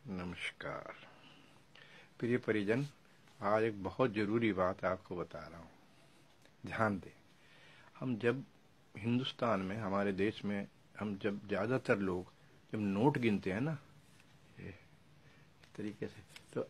नमस्कार प्रिय परिजन, आज एक बहुत ज़रूरी बात आपको बता रहा हूँ। ध्यान दें। हम जब हिंदुस्तान में, हमारे देश में, हम जब ज़्यादातर लोग जब नोट गिनते हैं ना, इस तरीके से, तो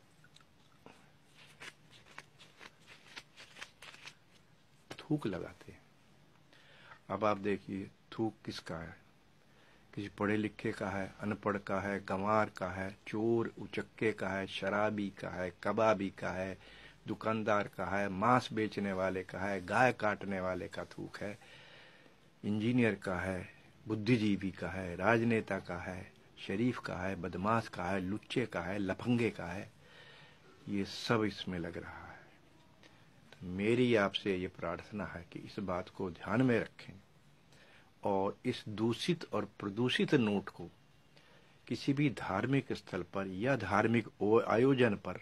थूक लगाते हैं। अब आप देखिए, थूक किसका है? किसी पढ़े लिखे का है, अनपढ़ का है, गंवार का है, चोर उचक्के का है, शराबी का है, कबाबी का है, दुकानदार का है, मांस बेचने वाले का है, गाय काटने वाले का थूक है, इंजीनियर का है, बुद्धिजीवी का है, राजनेता का है, शरीफ का है, बदमाश का है, लुच्चे का है, लफंगे का है। ये सब इसमें लग रहा है। तो मेरी आपसे ये प्रार्थना है कि इस बात को ध्यान में रखें और इस दूषित और प्रदूषित नोट को किसी भी धार्मिक स्थल पर या धार्मिक आयोजन पर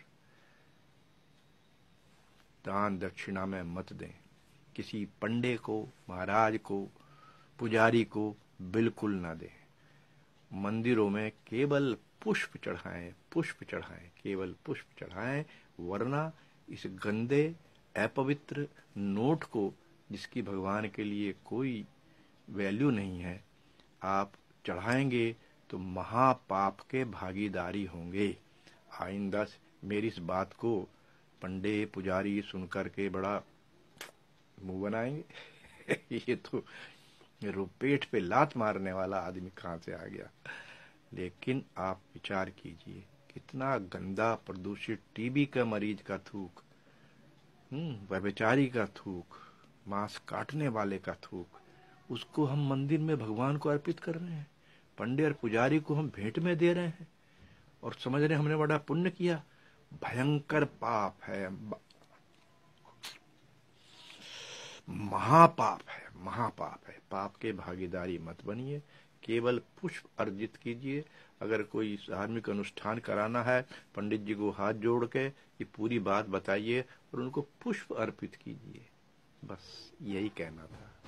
दान दक्षिणा में मत दें। किसी पंडे को, महाराज को, पुजारी को बिल्कुल ना दें। मंदिरों में केवल पुष्प चढ़ाएं, पुष्प चढ़ाएं, केवल पुष्प चढ़ाएं, वरना इस गंदे अपवित्र नोट को, जिसकी भगवान के लिए कोई वैल्यू नहीं है, आप चढ़ाएंगे तो महापाप के भागीदारी होंगे। आइंदा मेरी इस बात को पंडे पुजारी सुनकर के बड़ा मुंह बनाएंगे। ये तो पेट पे लात मारने वाला आदमी कहाँ से आ गया? लेकिन आप विचार कीजिए, कितना गंदा प्रदूषित टीबी का मरीज का थूक, व्यभिचारी का थूक, मांस काटने वाले का थूक, उसको हम मंदिर में भगवान को अर्पित कर रहे हैं। पंडे और पुजारी को हम भेंट में दे रहे हैं और समझ रहे हैं हमने बड़ा पुण्य किया। भयंकर पाप है, महापाप है, महापाप है। पाप के भागीदारी मत बनिए। केवल पुष्प अर्जित कीजिए। अगर कोई धार्मिक अनुष्ठान कराना है, पंडित जी को हाथ जोड़ के ये पूरी बात बताइए और उनको पुष्प अर्पित कीजिए। बस यही कहना था।